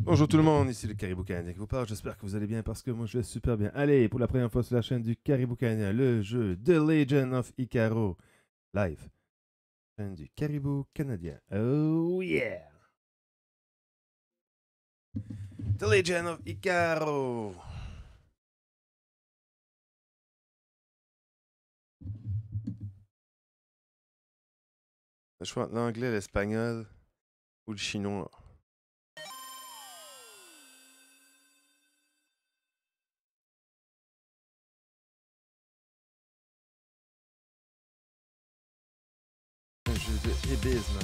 Bonjour tout le monde, ici le Caribou Canadien qui vous parle. J'espère que vous allez bien parce que moi je vais super bien. Allez, pour la première fois sur la chaîne du Caribou Canadien, le jeu The Legend of Icaro live. Chaîne du Caribou Canadien. Oh yeah! The Legend of Icaro. Le choix entre l'anglais, l'espagnol ou le chinois. Un jeu de hébisme.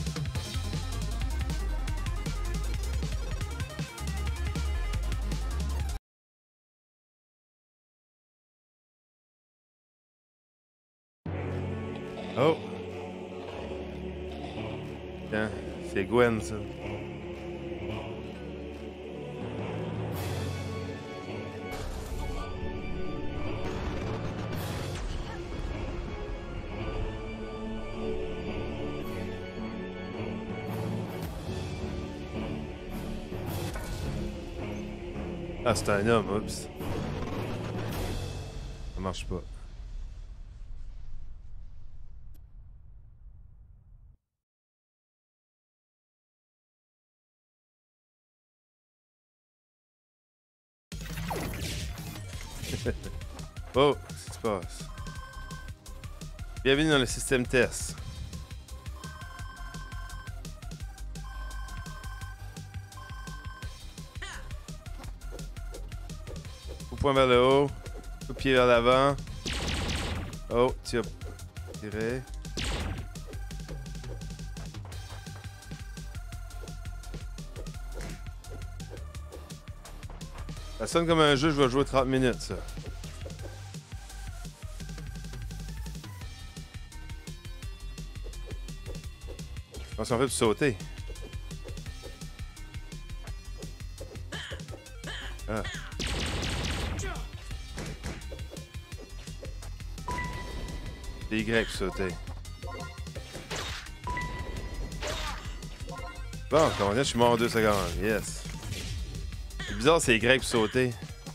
Oh! Tiens, c'est Gwen ça. Ah, c'est un homme, oups. Ça marche pas. Oh, qu'est-ce qui se passe? Bienvenue dans le système test. Coup de poing vers le haut. Coup de pied vers l'avant. Oh, tu as tiré. Ça sonne comme un jeu, je vais jouer 30 minutes, ça. Je pense qu'on fait pour sauter. Ah. C'est Y pour sauter. Bon, comment dire, je suis mort en 2 secondes. Yes. C'est bizarre, c'est Y pour sauter.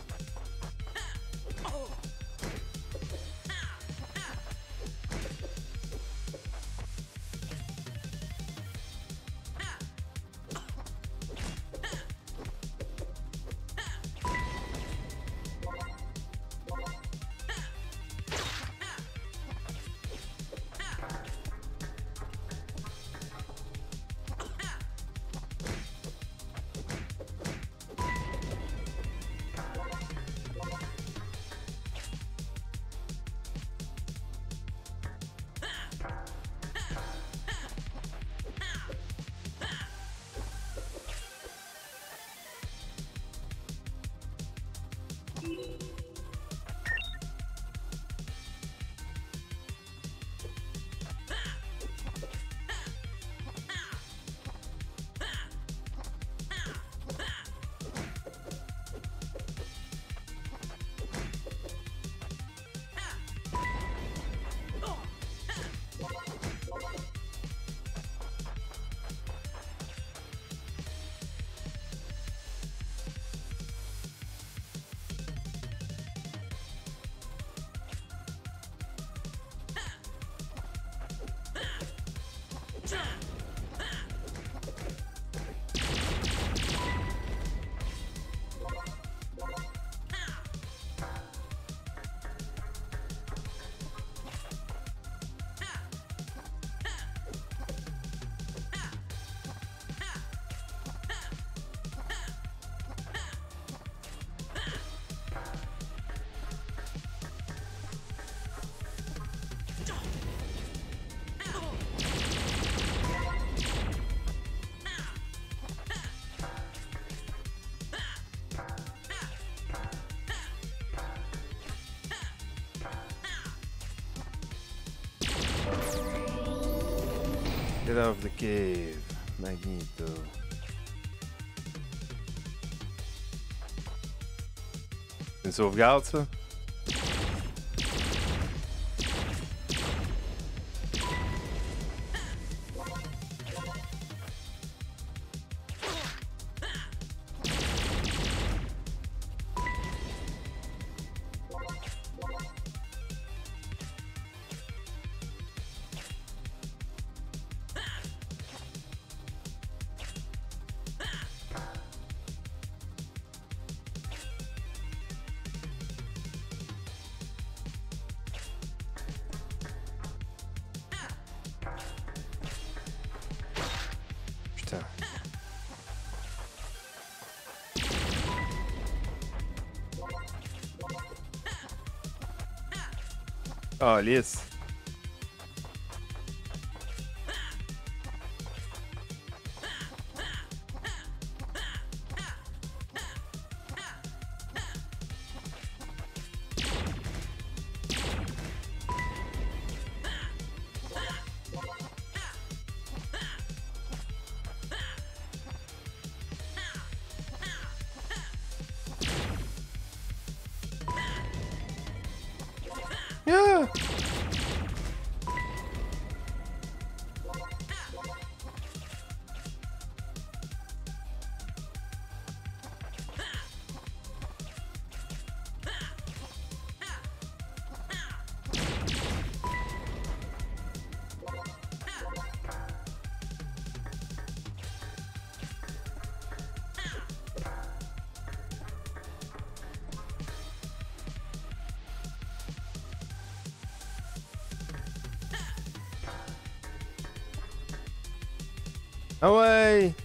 Get out of the cave, Magneto. C'est une sauvegarde, ça? Attends. Ah, lisse. Yeah! Ah ouais!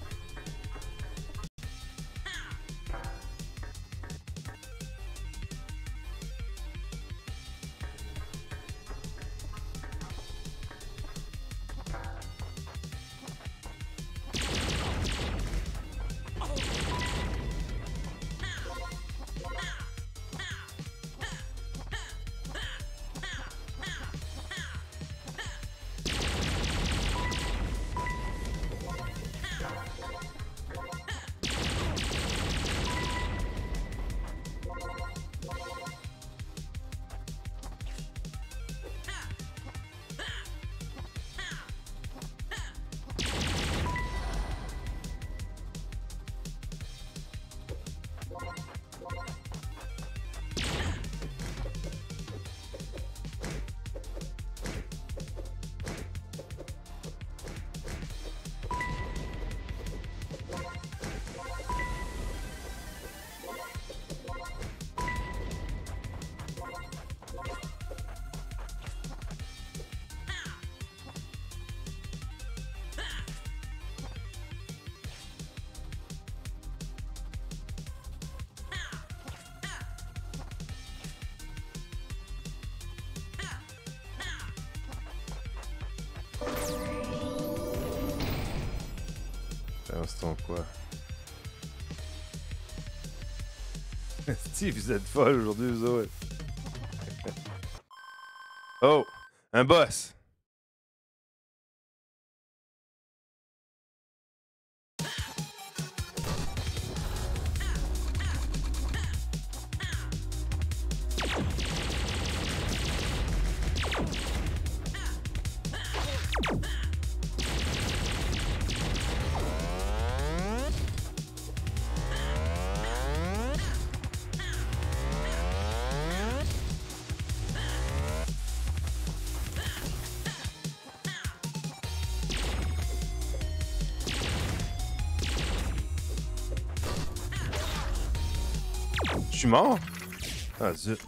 C'est ton quoi? Steve, vous êtes folle aujourd'hui, vous autres. Oh! Un boss! Je suis mort? Ah, zut.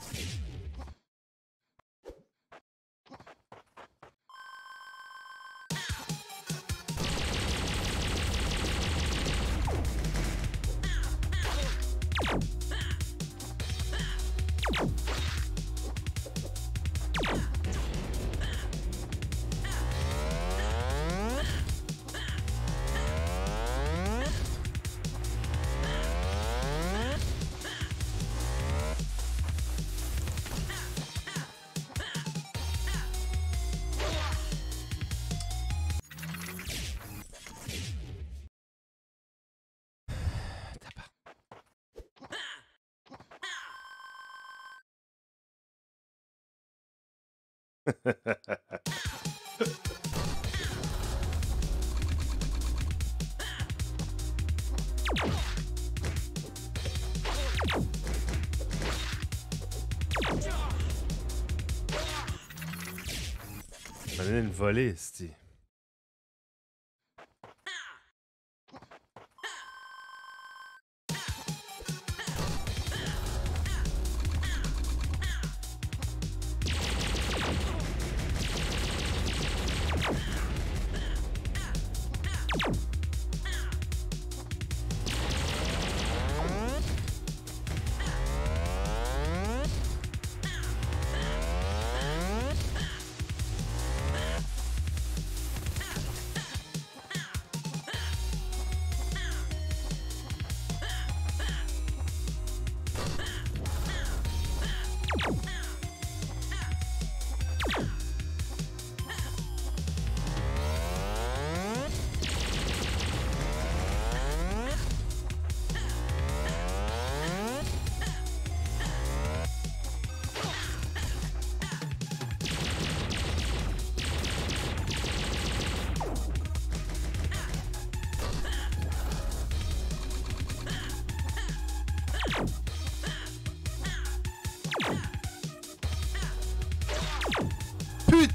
On a donné une volée, c'ti.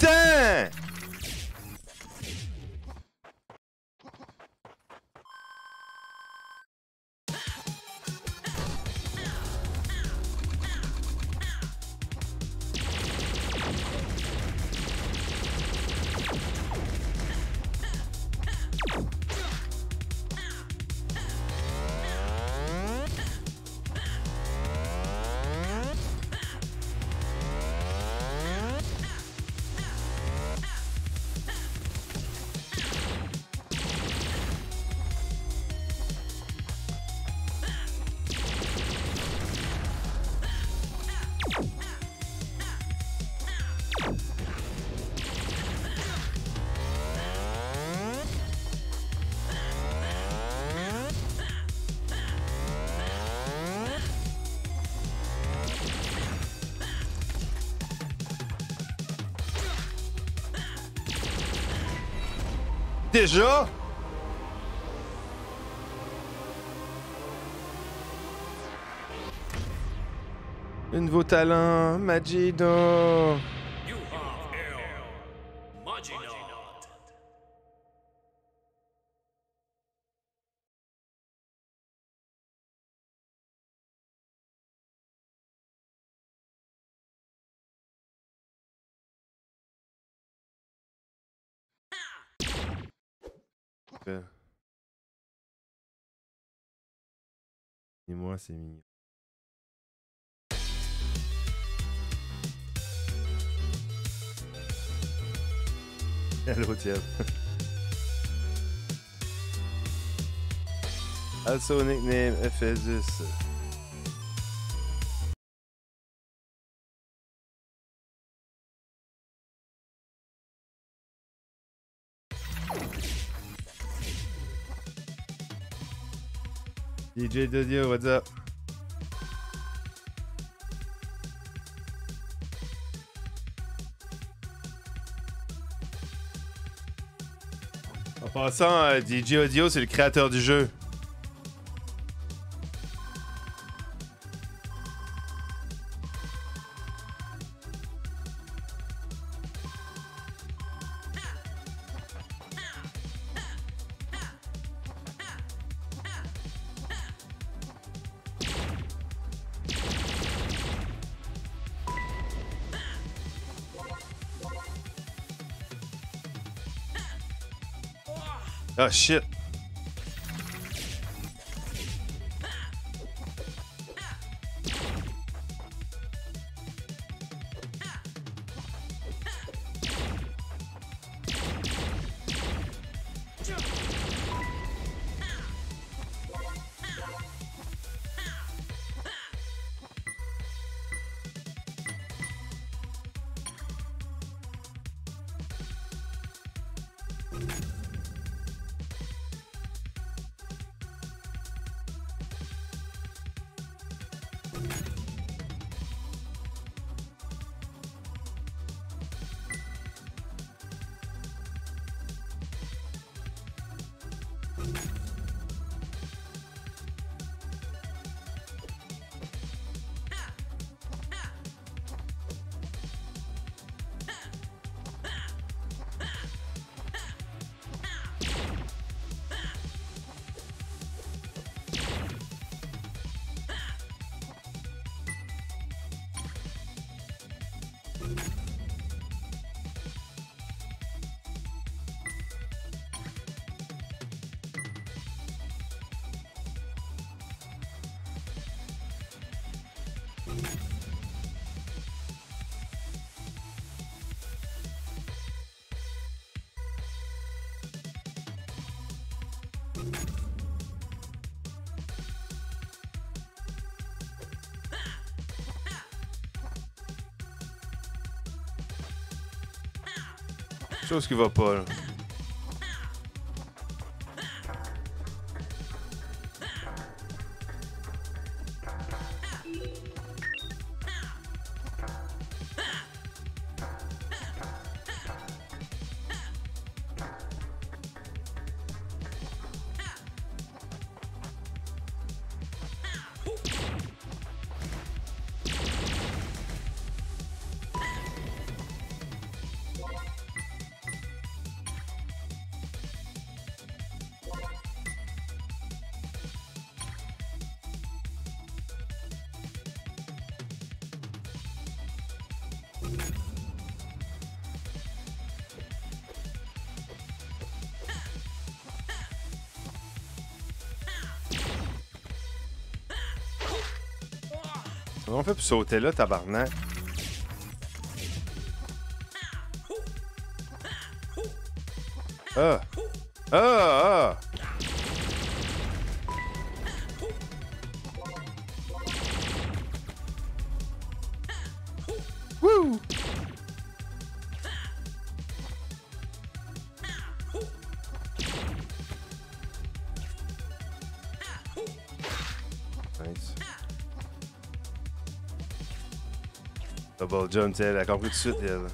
putain! Déjà? Le nouveau talent, Magidon. You have error. Maginaut. Et moi, c'est mignon. Hello, tiens. Also nickname Ephesus. DJ Dodio, what's up? En passant, DJ Audio, c'est le créateur du jeu. Oh shit. Chose qui va pas, là. Comment on fait pour sauter là, tabarnak? Ah! Ah! Ah! Wouh! Nice. Double jump, tu sais, elle a compris tout de suite, elle.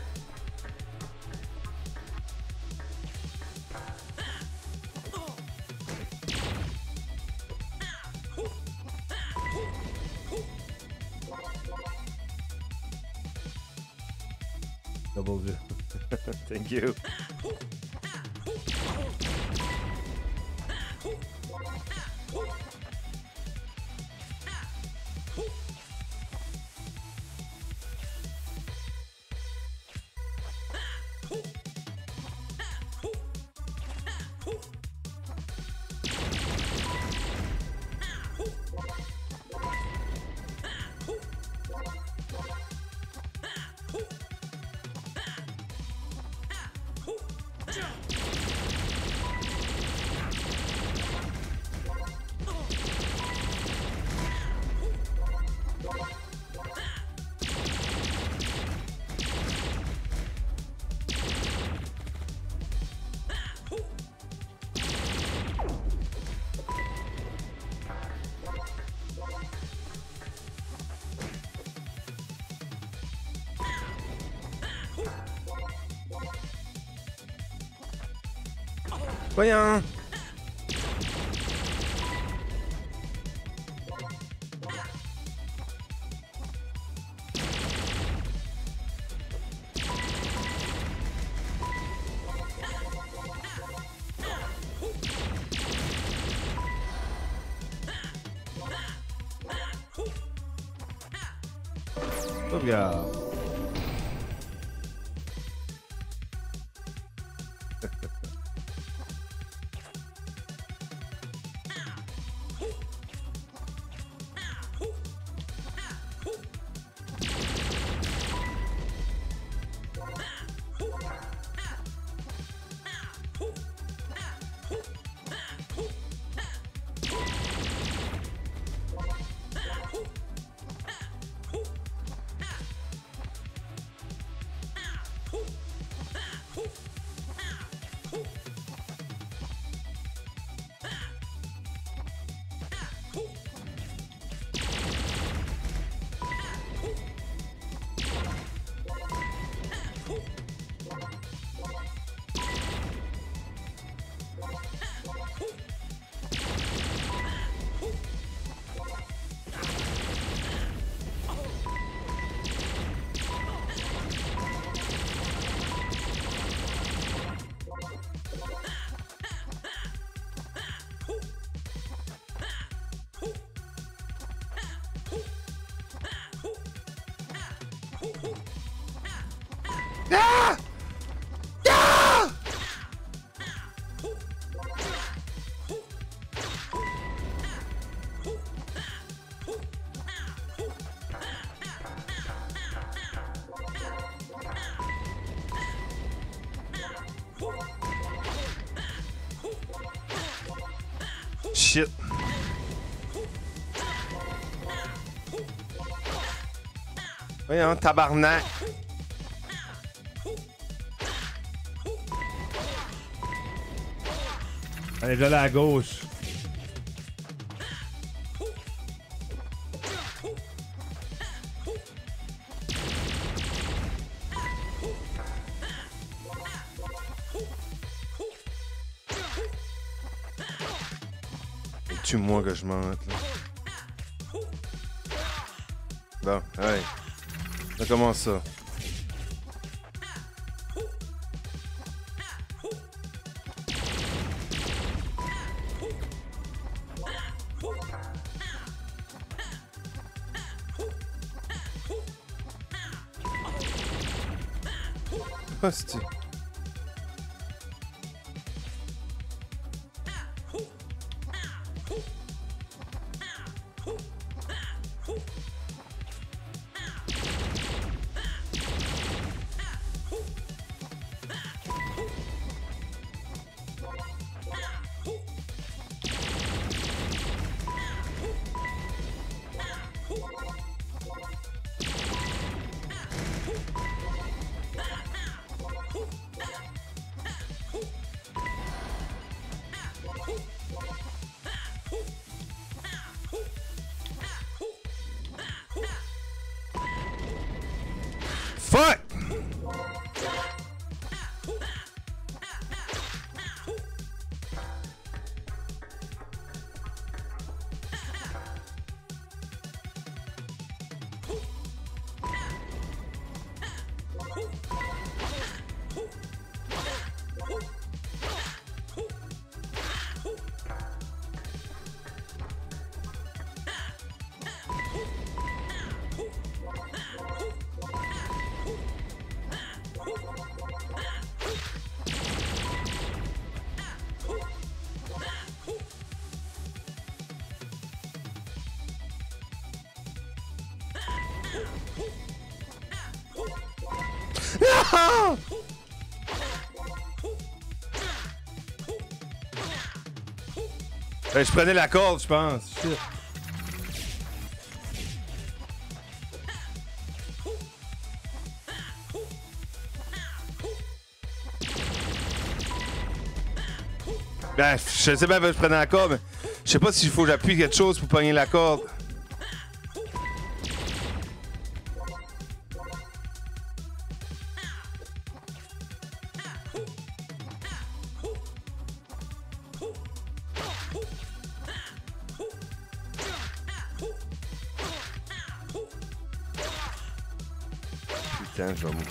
Double jump. Thank you. Voyons! Sauvegarde. Ah! Ah! Shit. Voyons, tabarnak. Allez, de là à gauche. Tue-moi que je monte, là. Bon, allez. Ça commence ça. Hostie. Fuck! Non! Ben, je prenais la corde, je pense. Shit. Ben, je sais pas, je prenais la corde, mais je sais pas s'il faut que j'appuie quelque chose pour pogner la corde. Putain, je vais mourir.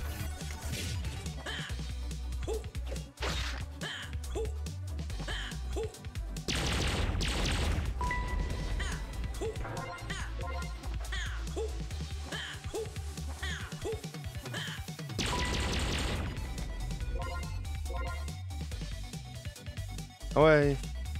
Ouais.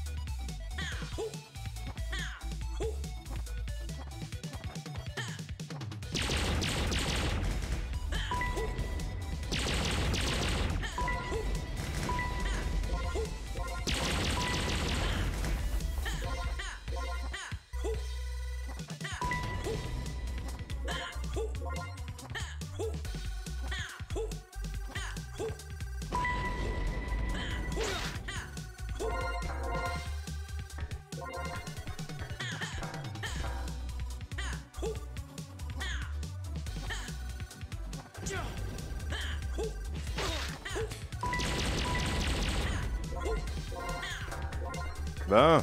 Bon.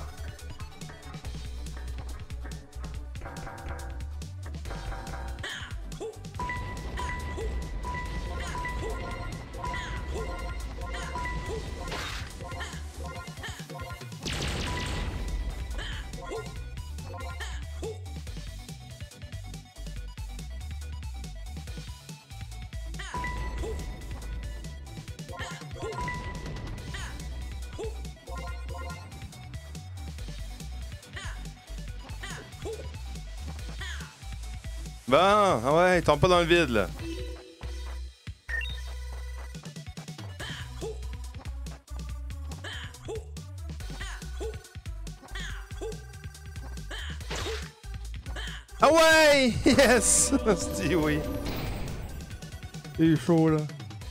Bon, ah ouais, tombe pas dans le vide, là. Ah ouais! Yes! Hostie, oui. Il est chaud, là.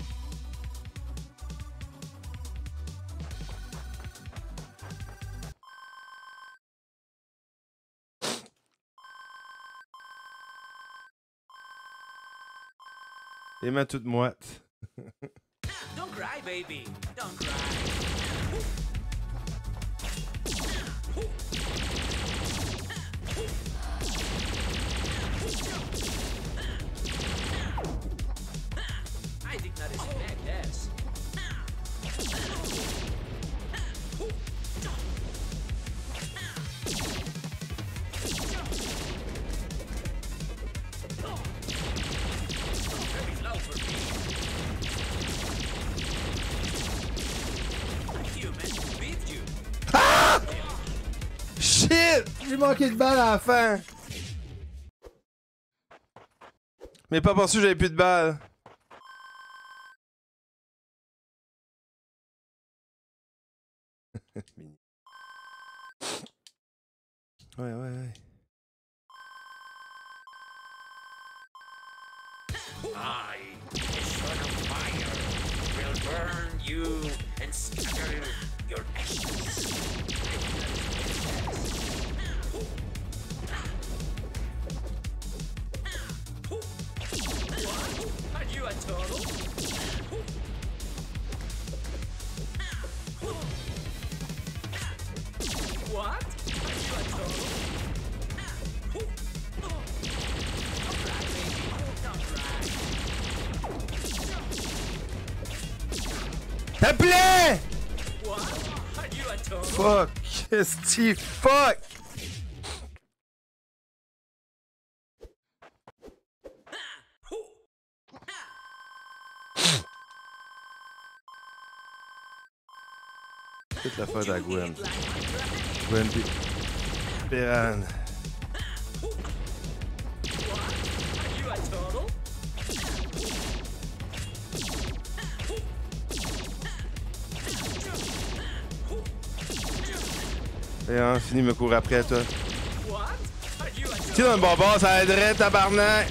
Les mains toutes moites. Don't cry, baby. Don't cry. I did not expect this. Very low for me. Shit! J'ai manqué de balle à la fin! Mais pas parce que j'avais plus de balles. Ouais. I, the son of fire, will burn you and scatter your ashes. What? Are you a turtle? What? Are you a turtle? Ça plaît! What? Are you a turtle? Fuck! Steve, fuck! Toute la faute à Gwen. Gwen pis... Piran. Et hein, fini me courir après toi. Tu dans le bon bord, ça aiderait, tabarnak!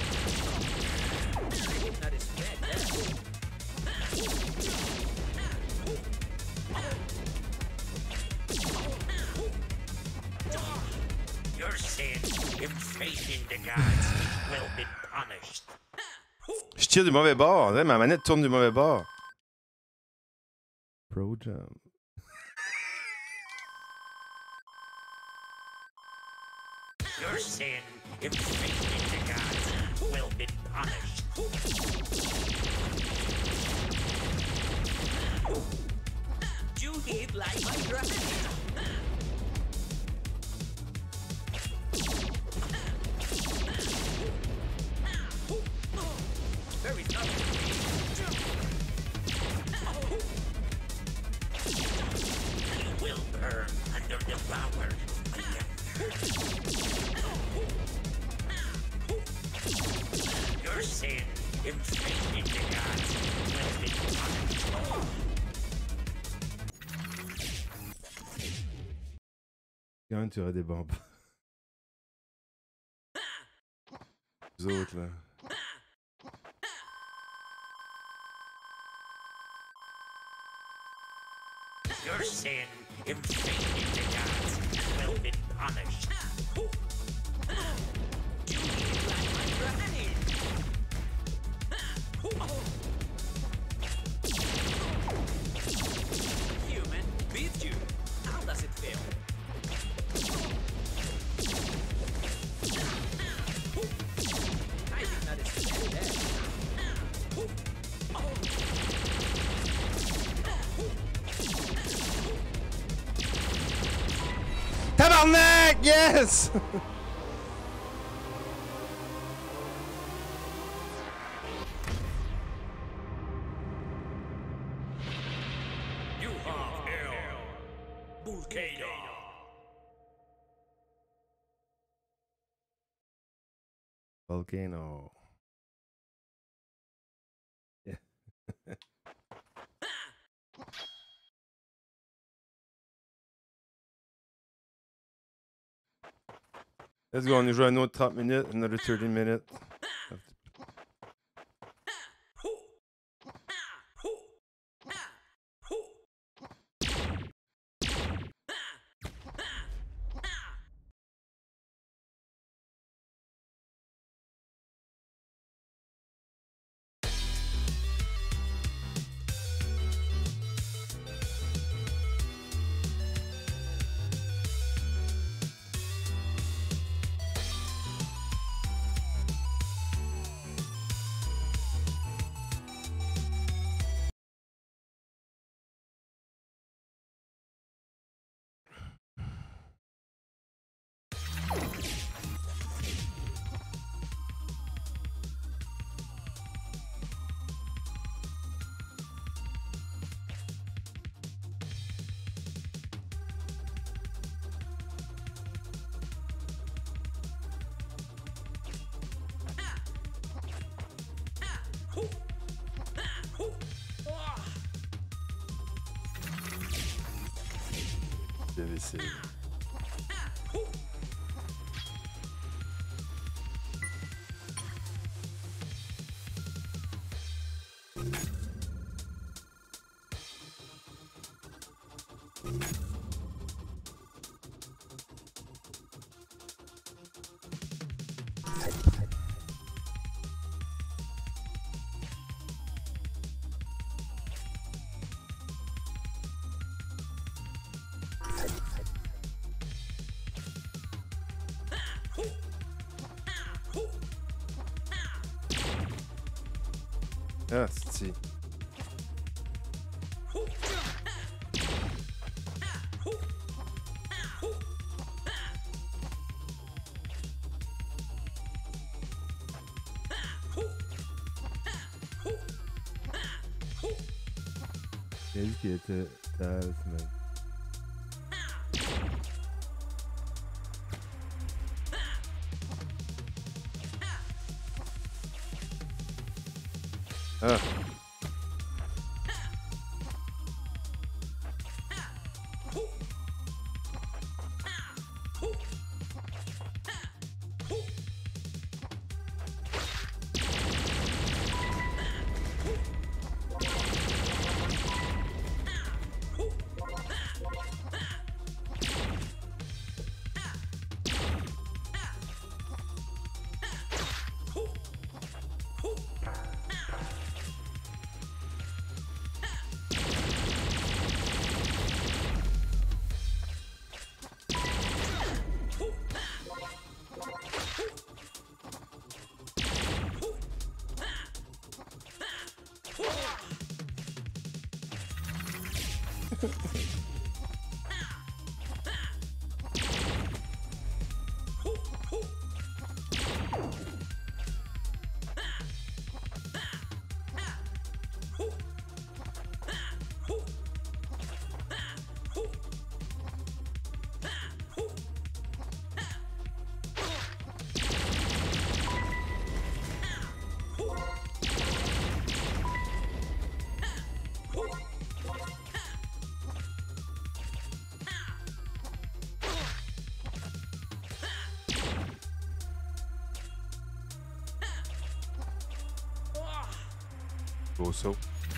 Your sin in facing the gods will be punished. Je tire du mauvais bord, on dirait ma manette tourne du mauvais bord. Pro jump. Your sin in facing the gods will be punished. You hit like my gravity. There is nothing. You will burn under the power of the Your sin in facing the gods will be punished. Quand même, tu aurais des bombes. Les autres, là. Your sin in facing the gods will be punished. You hit like my granny. Human beat you. How does it feel? I did not expect that. Tabarnak! Yes! You have hell. Volcano. Volcano. Yeah. Let's go, on y joue un autre 30 minutes, another 30 minutes. DVC. Ah, c'est... Il a dit qu'il était talisman. Ah. Beau saut.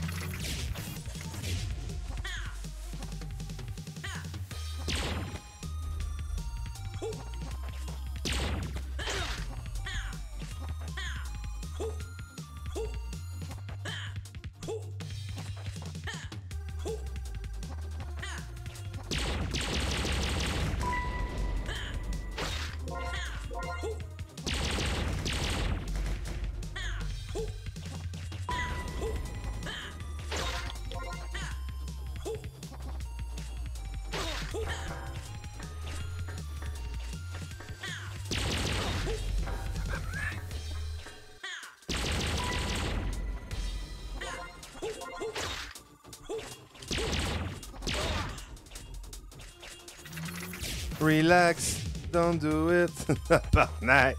Relax, don't do it. Tabarnak.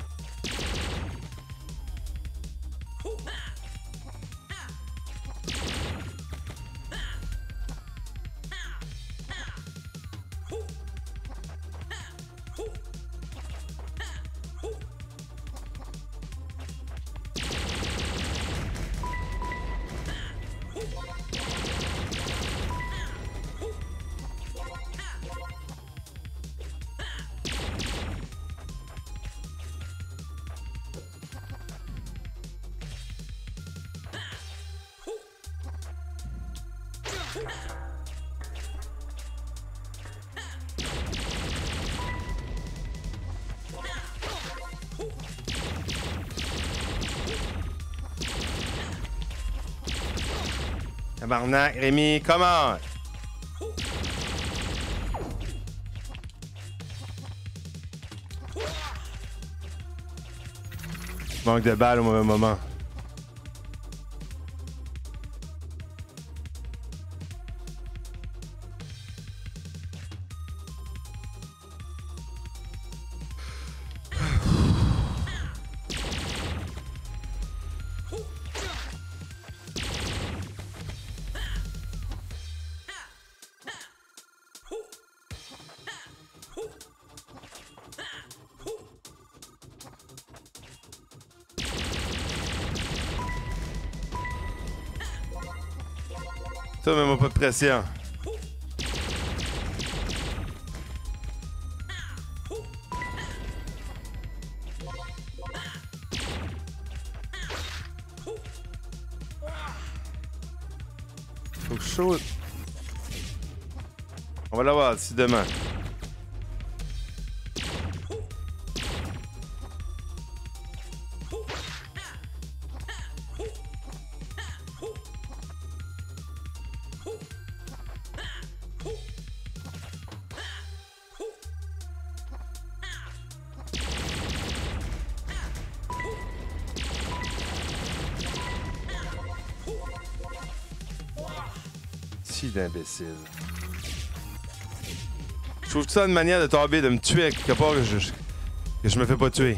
Tabarnak, Rémi, come on! Manque de balles au mauvais moment. Toi, mets-moi pas de pression. Faut que je saute. On va l'avoir d'ici demain. D'imbécile. Je trouve ça une manière de tomber, de me tuer à quelque part que je me fais pas tuer.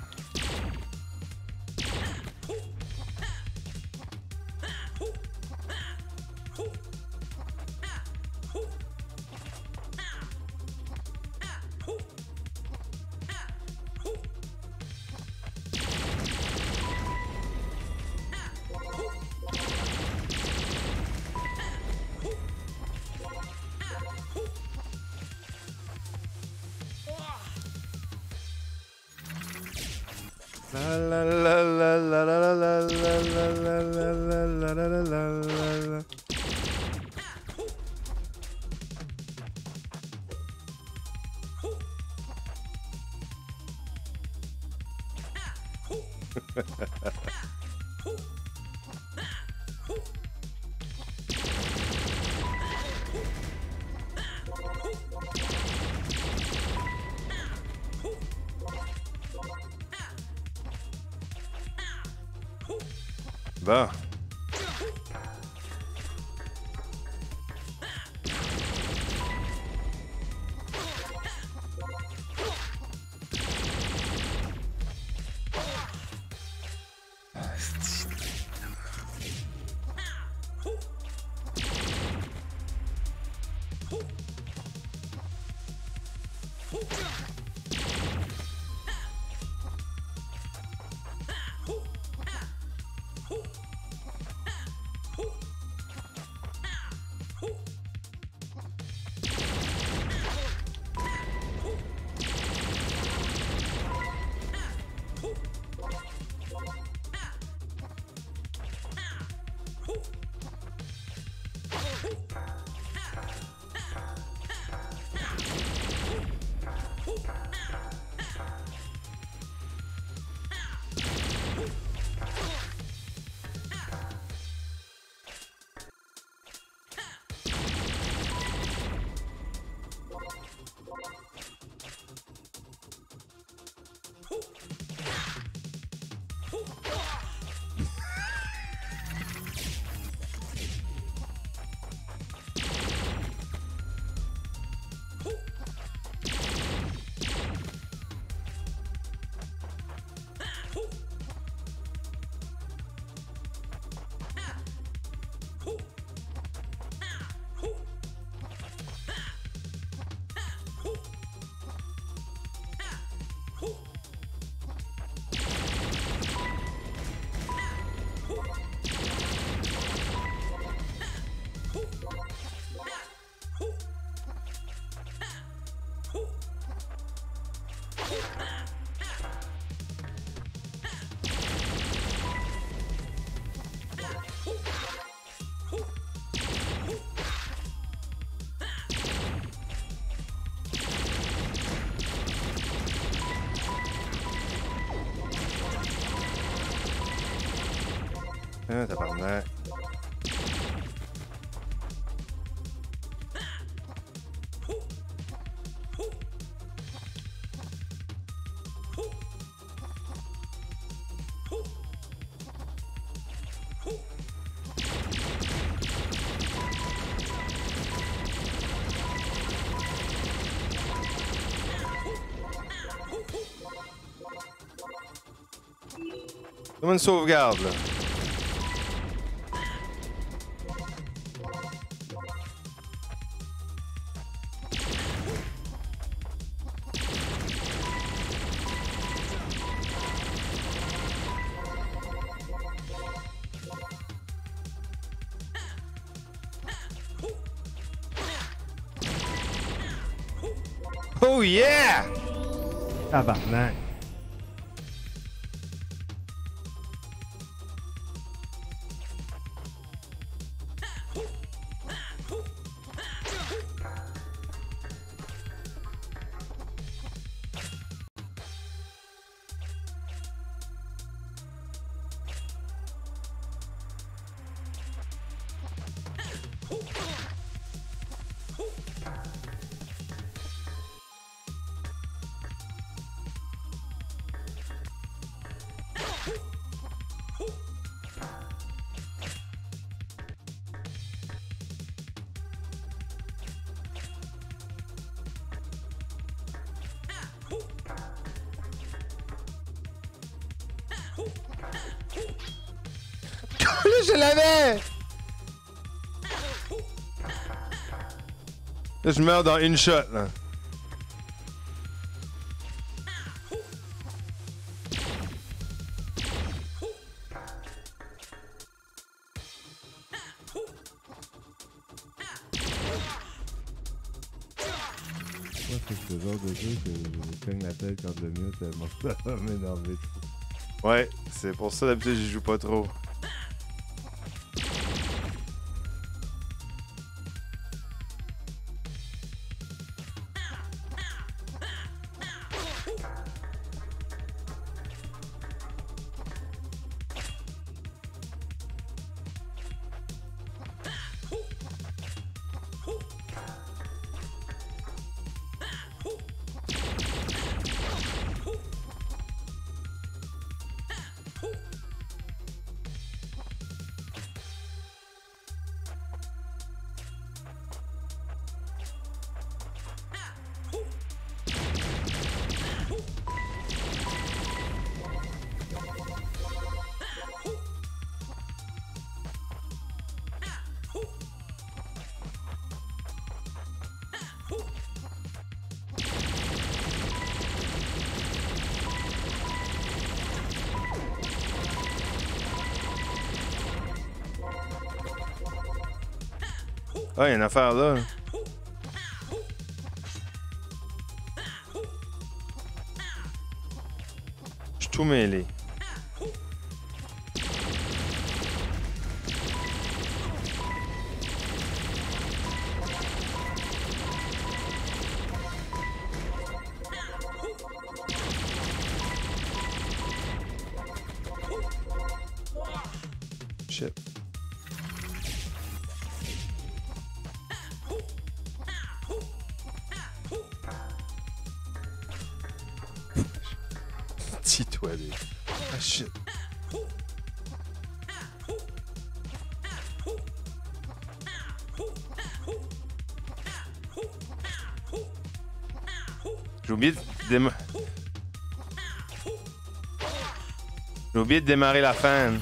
Bon. Ah, tabarnak. Comme une sauvegarde, là. Oh yeah! Tabarnak. Là, je l'avais! Là, je meurs dans une shot, là. Moi, c'est ce genre de jeu que je cogne la tête quand le mieux, tellement ça va m'énerver. Ouais, c'est pour ça d'habitude j'y joue pas trop. Ah, il y a une affaire là. Je suis tout mêlé. Shit. Dis-toi, les... Ah, shit. J'ai oublié de J'ai oublié de démarrer la fan.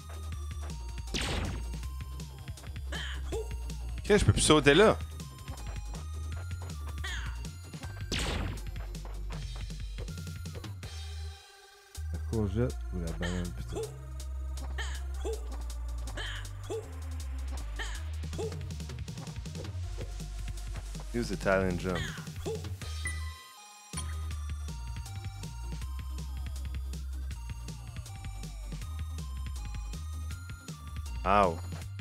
Ok, je peux plus sauter là. courgette ou la banane, putain. Use the talent jump. Ow.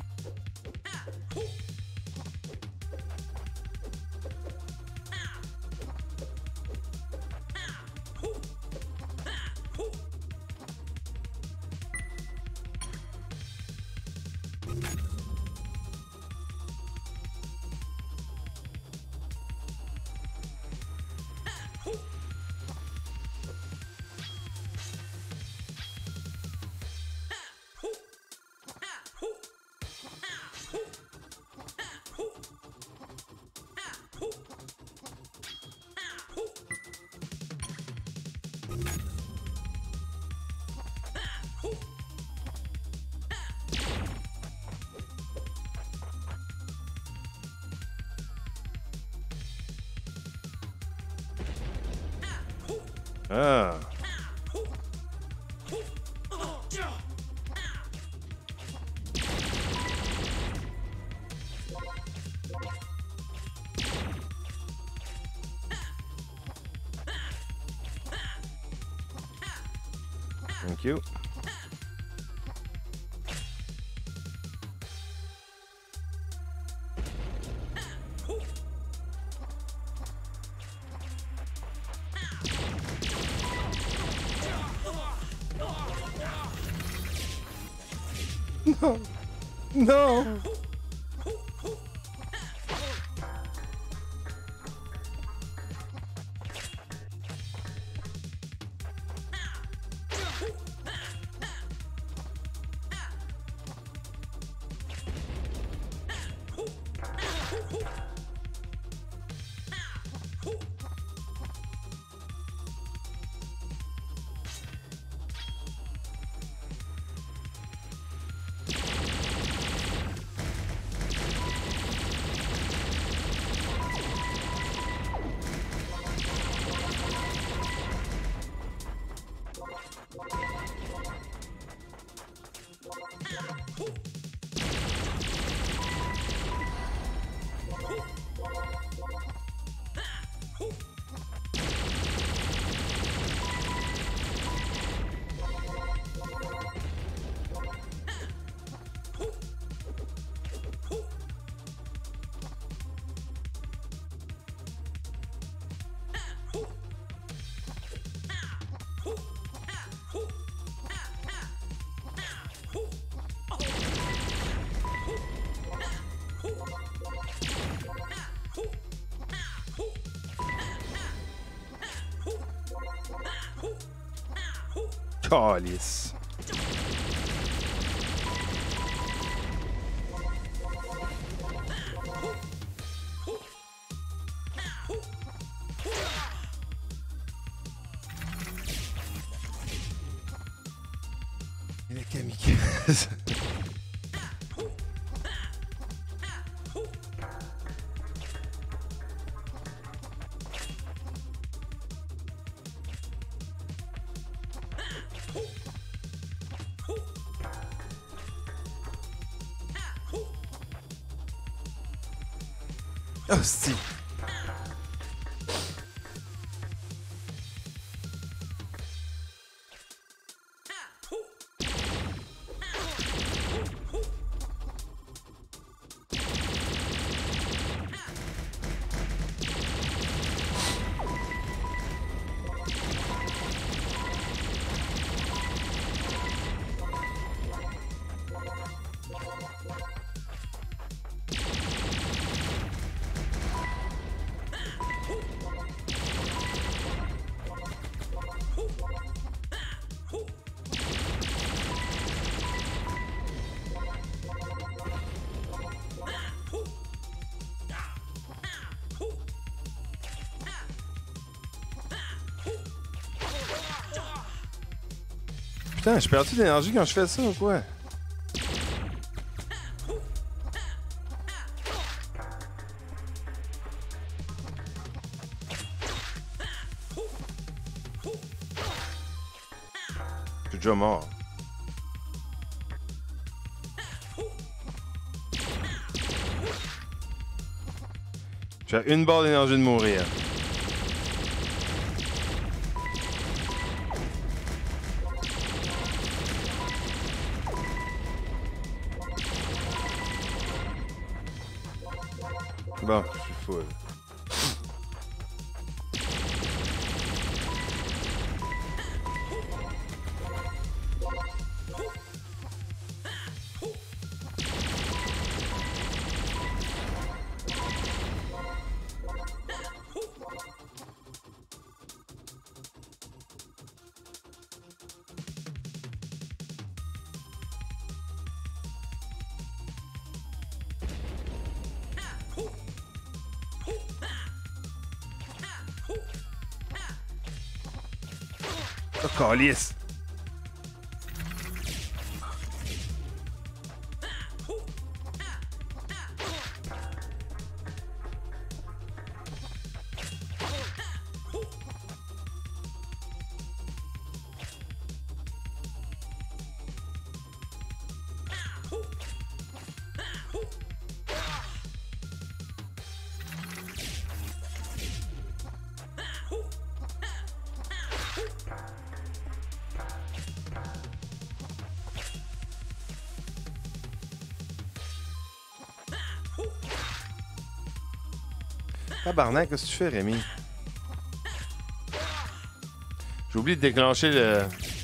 Ah. Thank you. No. No. Calice. Il est kamikaze. Hostie. Putain, j'ai perdu d'énergie quand je fais ça ou quoi? suis déjà mort. J'ai une barre d'énergie de mourir. Bon, je suis full. Oh, calice! Tabarnak, qu'est-ce que tu fais, Rémi? J'ai oublié de déclencher le...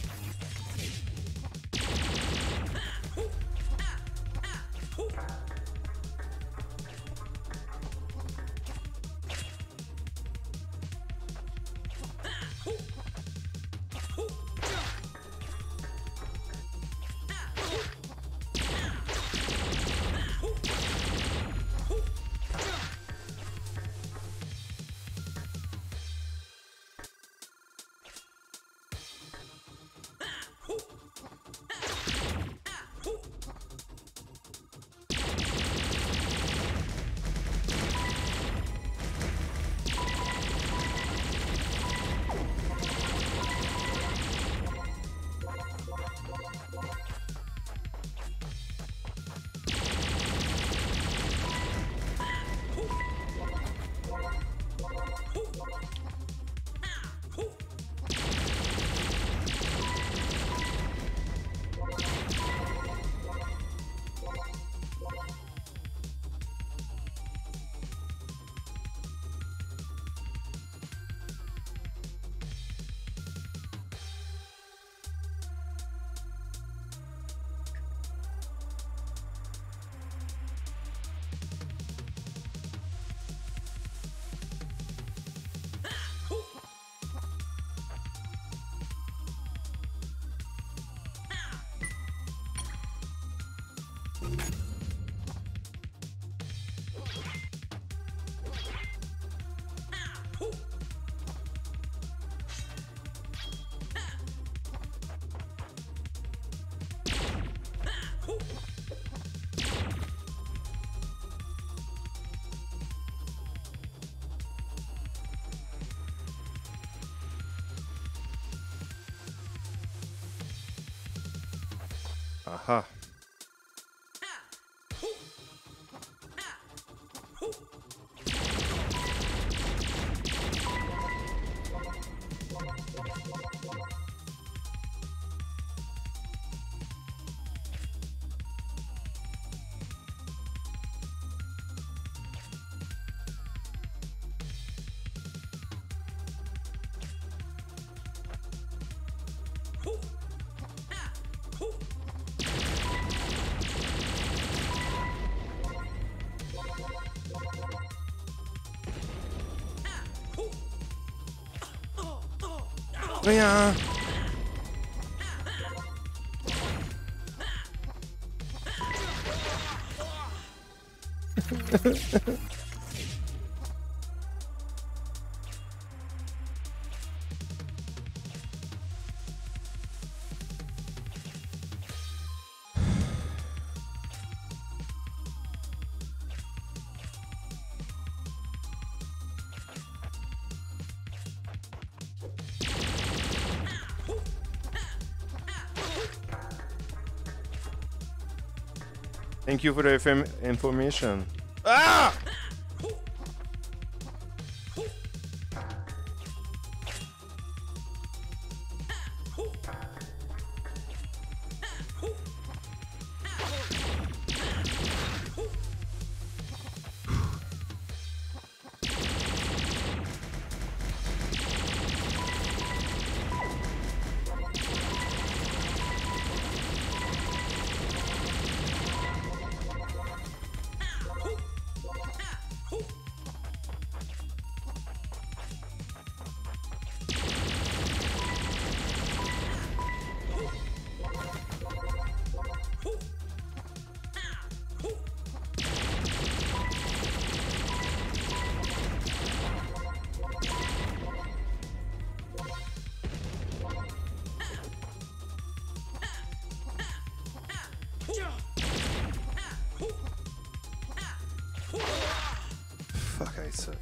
Aha. Rien. Thank you for the information. Ah! Fuck, I suck.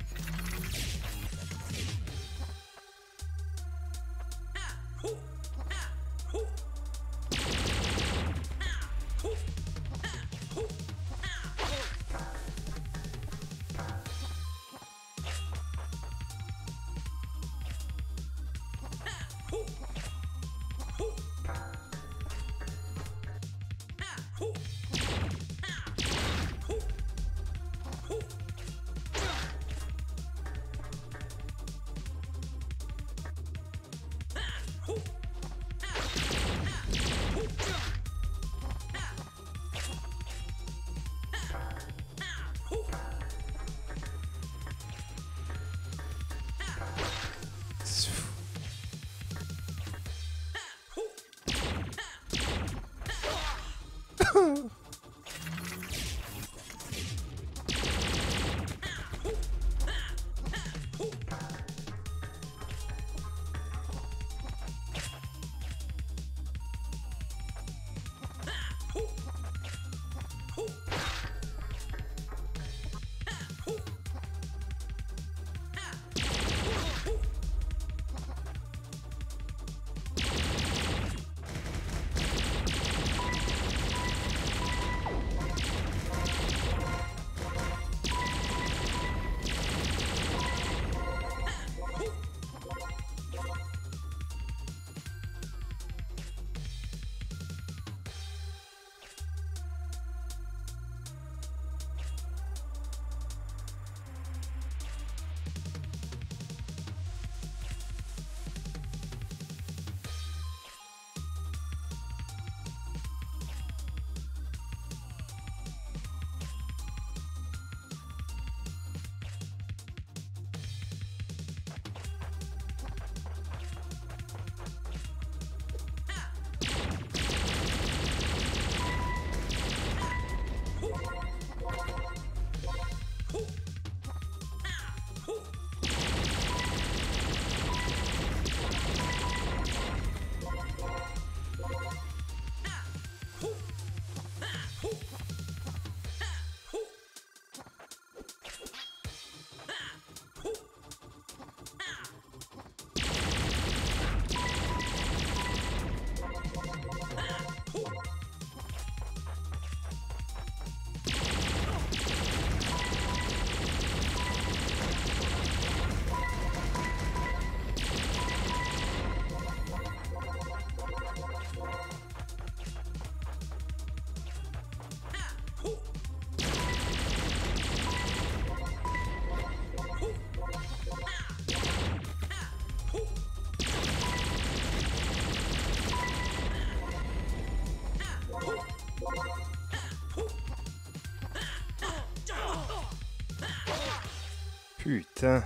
Putain.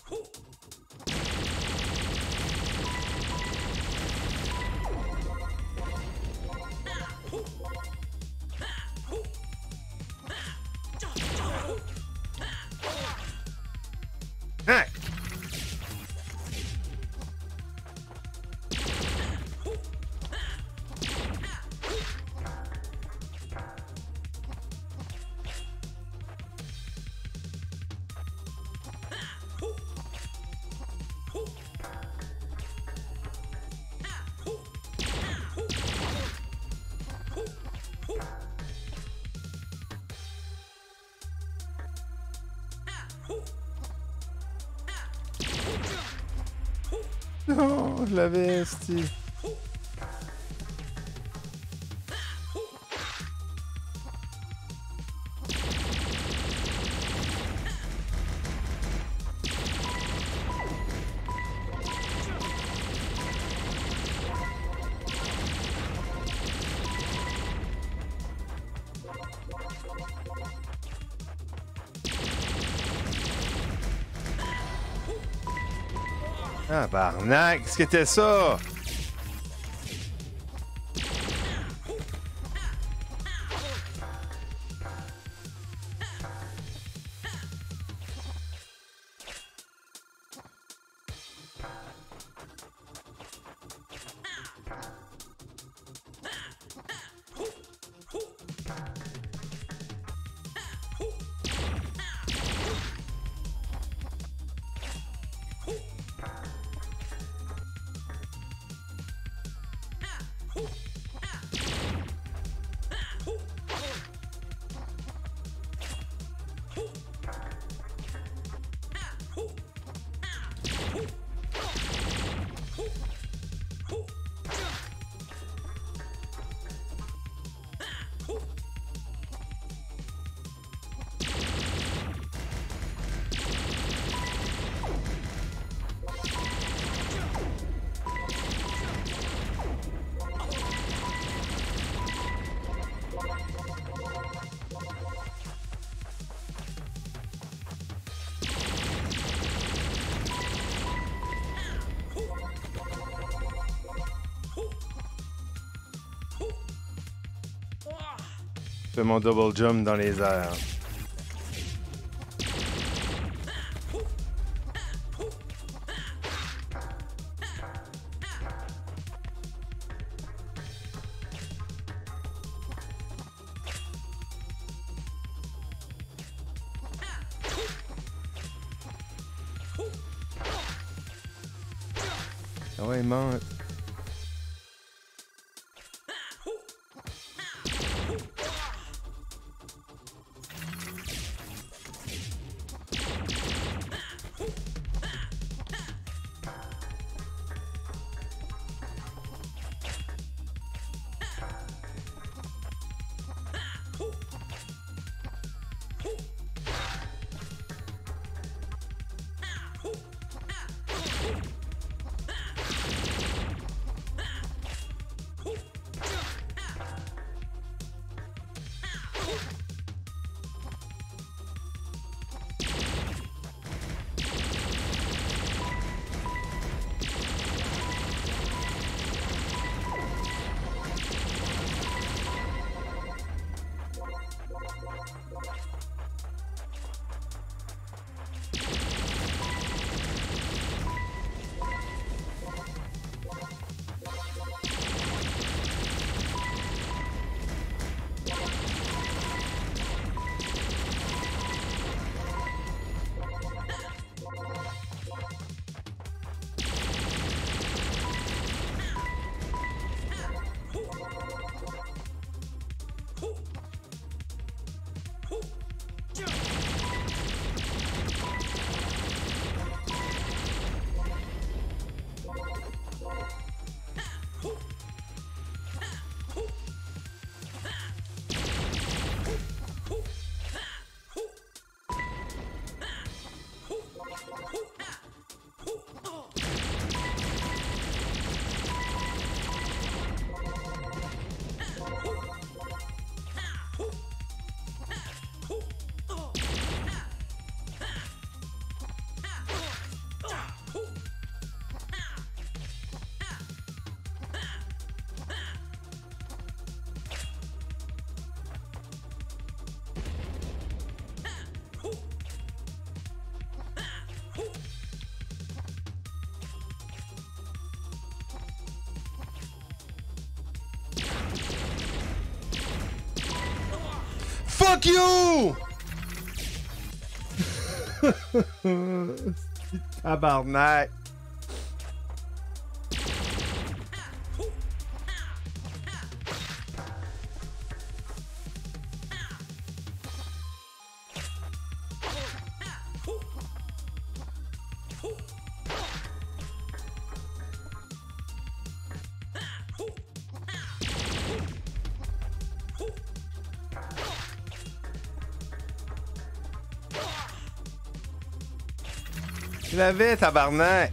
Hein? Non, je l'avais, esti. Ah, barnac, qu'est-ce que c'était ça? Je fais mon double jump dans les airs. Ah ouais, il monte. Fuck you! Tabarnak! Je l'avais, tabarnak!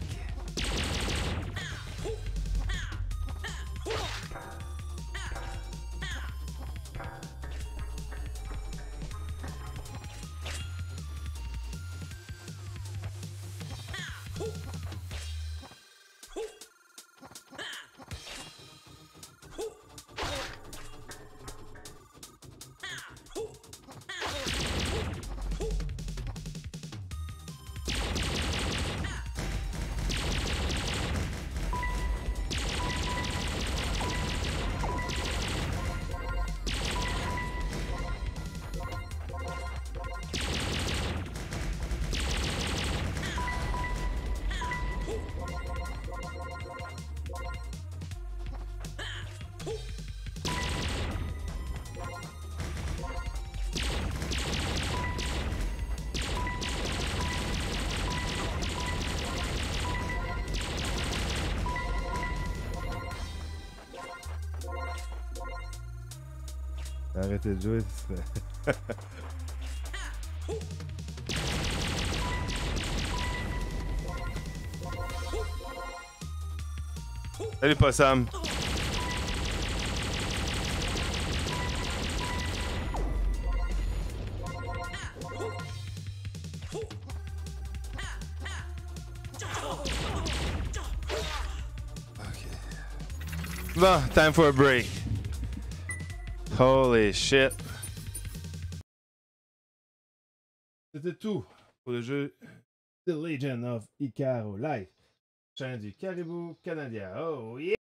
Arrêtez de jouer, ce serait... Salut Possum! Bon, time for a break. Holy shit. C'était tout pour le jeu The Legend of Icaro Live, chaîne du Caribou canadien. Oh yeah!